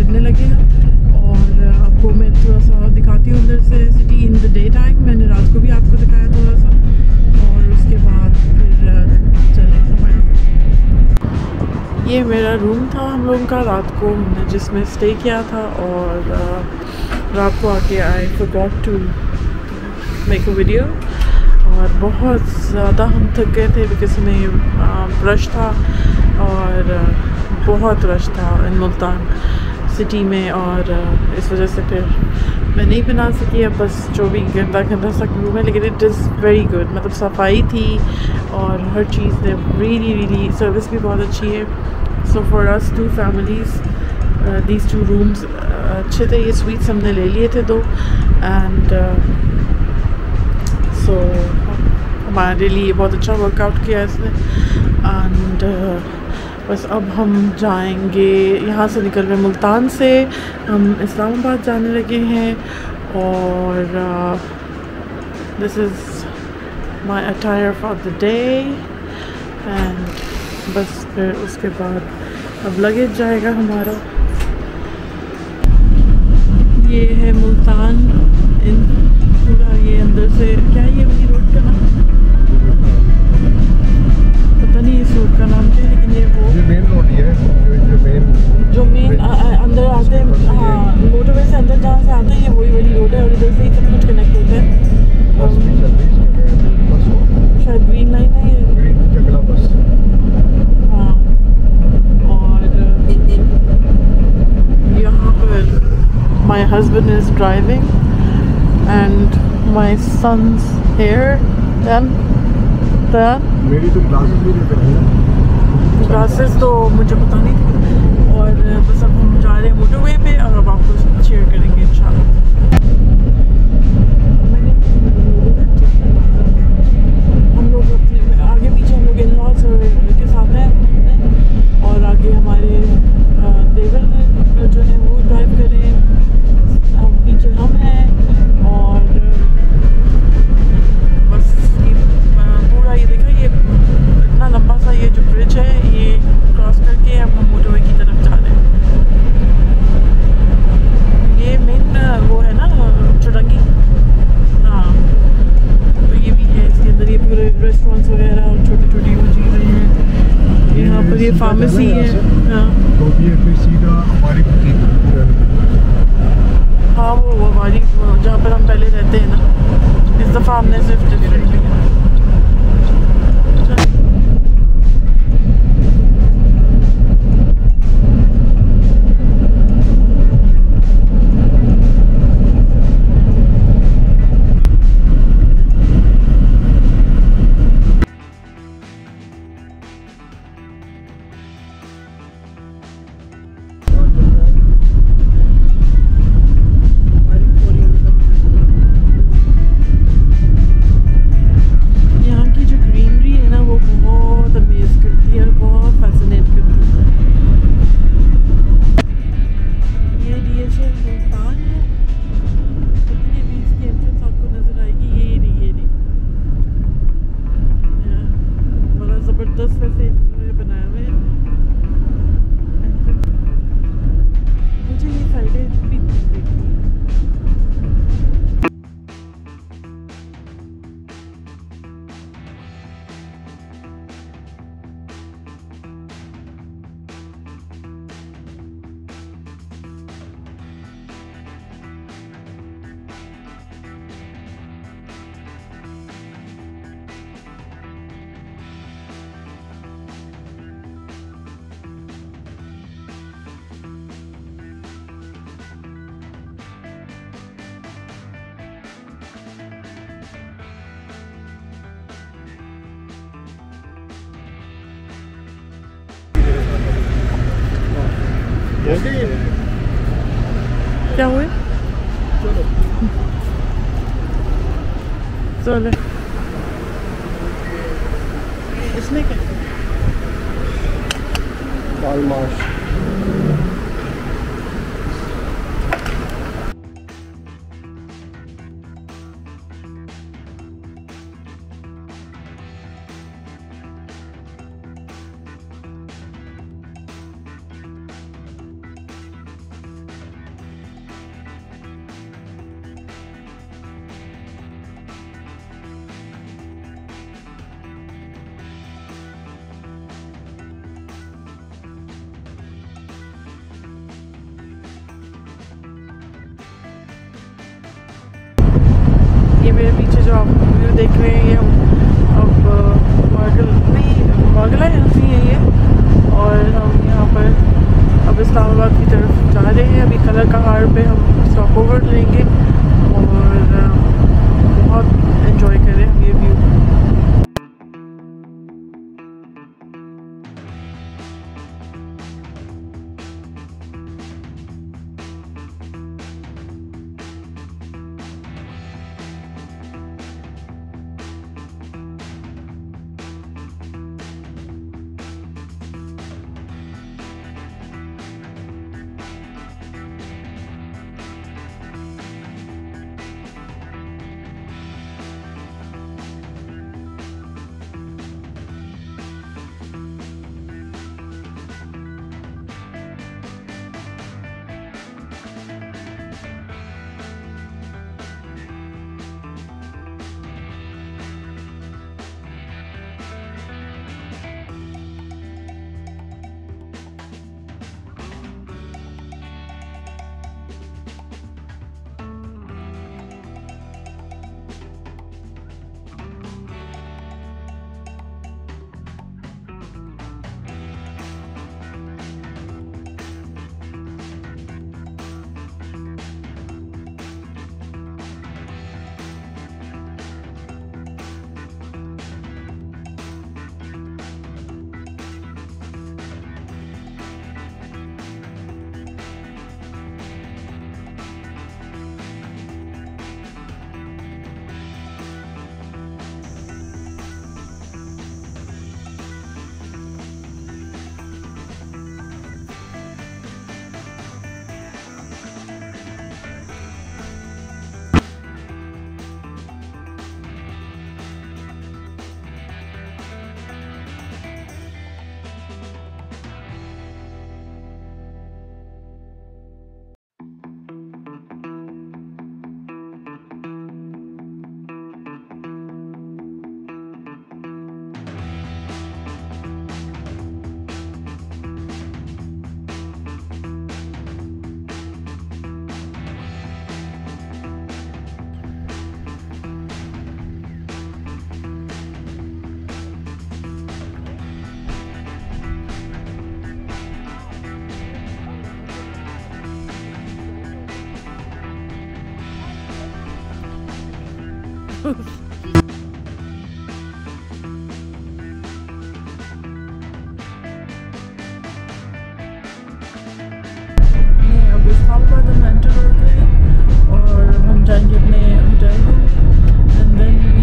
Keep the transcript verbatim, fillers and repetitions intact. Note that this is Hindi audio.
करने लगे हैं और आपको मैं थोड़ा सा दिखाती हूँ अंदर से city in the day time. मैंने रात को भी आपको दिखाया थोड़ा सा और उसके बाद फिर चले हमारे। ये मेरा रूम था हम लोगों का रात को हमने जिसमें स्टे किया था और रात को आके I forgot to make a video और बहुत ज़्यादा हम थक गए थे बिकॉज हमें रश था और बहुत रश था इन मुल्तान सिटी में और इस वजह से फिर मैं नहीं बना सकी। अब बस जो भी गंदा गंदा सा रूम है लेकिन इट इज़ वेरी गुड, मतलब सफाई थी और हर चीज़ ने रियली रियली सर्विस भी बहुत अच्छी है। So for us two families these two rooms अच्छे थे। ये स्वीट्स हमने ले लिए थे दो एंड सो हमारे लिए बहुत अच्छा वर्कआउट किया इसने एंड uh, बस अब हम जाएंगे यहाँ से निकल रहे मुल्तान से हम इस्लामाबाद जाने लगे हैं और this is my attire for the day and बस फिर उसके बाद अब लगेज जाएगा हमारा। ये है मुल्तान इन पूरा ये अंदर से क्या है ये वाली रोड का नाम पता नहीं इस रोड का नाम क्या है लेकिन ये वो ये मेन रोड है जो मेन जो मेन अंदर आते हैं हाँ मोटरवे से अंदर जहाँ से आते हैं ये वही वाली रोड है और इधर से ही सब कुछ कनेक्ट होता है। बस भी चल रही है बस शायद ग्रीन लाइन है ये ग्रीन जगला बस हाँ और यहाँ पर my husband is driving and my son's here then then मेरी तो ग्लासेस भी लेकर आई है। ग्लासेस तो मुझे पता नहीं थी और बस अब हम जा रहे हैं मोटरवे पे और अब आपको शेयर करेंगे इंशाल्लाह। हम लोग अपने आगे पीछे हम लोग इन लॉज के साथ हैं और आगे हमारे देवर जो है वो ड्राइव कर रहे हैं पीछे हम हैं और बस पूरा ये देखा ये इतना लंबा सा ये जो ब्रिज है ये क्रॉस करके हम मोटरवे की तरफ जा रहे हैं। ये मेन वो है ना चुरंगी हाँ तो ये भी है इसके अंदर ये पूरे रेस्टोरेंट्स वगैरह और छोटी छोटी वो चीज़ें हैं। यहाँ पर ये फार्मेसी है हाँ तो ये फिर सीधा हमारी हाँ वो वो हमारी जहाँ पर हम पहले रहते हैं ना इस दफ़ा हमने सिर्फ डिफरेंट लिया। क्या हुए चलो इसमें क्या दाल माश मेरे पीछे जो आप व्यू देख रहे हैं ये हम अब मार्गल नहीं मार्गला हिल्स ही है ये, और हम यहाँ पर अब इस्लामाबाद की तरफ जा रहे हैं। अभी कलर कहार पे हम स्टॉप ओवर लेंगे और बहुत एंजॉय करें हम ये व्यू। अब इस्लामाबाद हम एंटर हो गए और हम जाएंगे अपने होटल में, एंड देन